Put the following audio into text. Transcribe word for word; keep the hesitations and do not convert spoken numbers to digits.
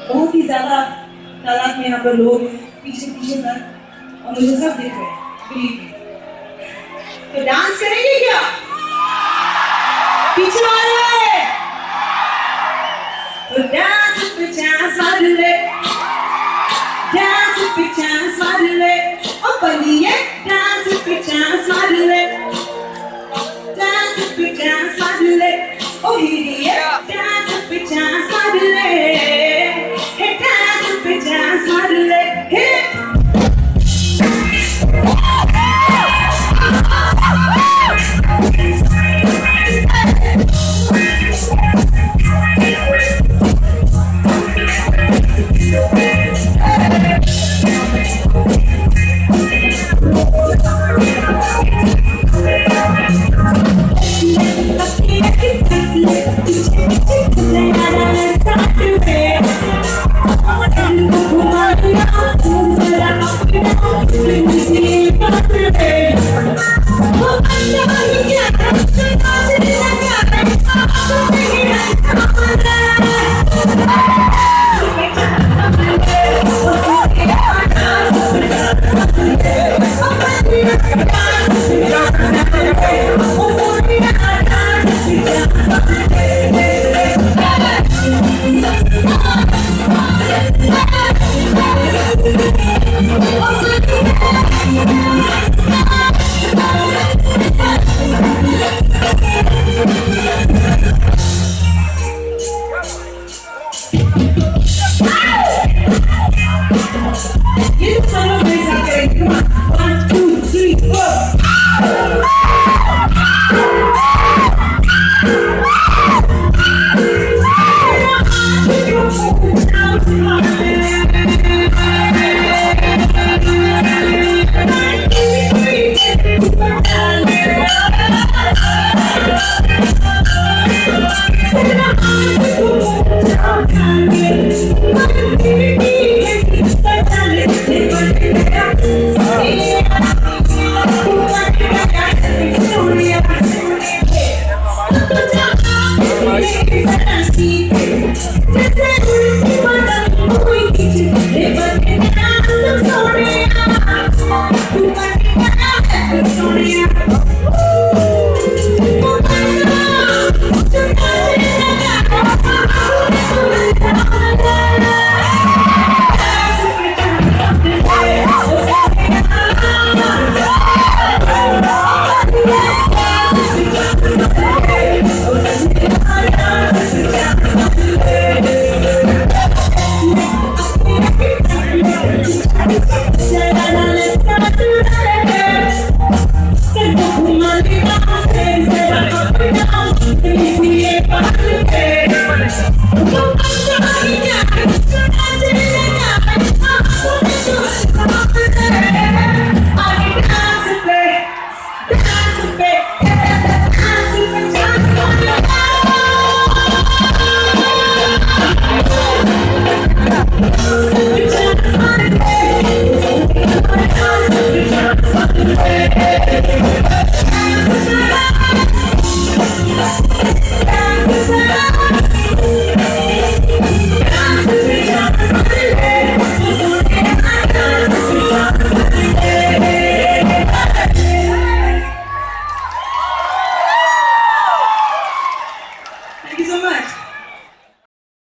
बहुत ही ज्यादा तादाद में यहाँ पर लोग पीछे पीछे तक और मुझे सब देख रहे हैं, बिलीव मी। तो डांस करेंगे क्या? पीछे वाले तो डांस पे चांस मार ले, डांस पे चांस मार ले, ओ बनिए डांस पे चांस मार ले, डांस पे चांस मार ले, ओ हीरिए डांस पे चांस मार ले, हे डांस पे चांस मार ले, हे Thank you so much.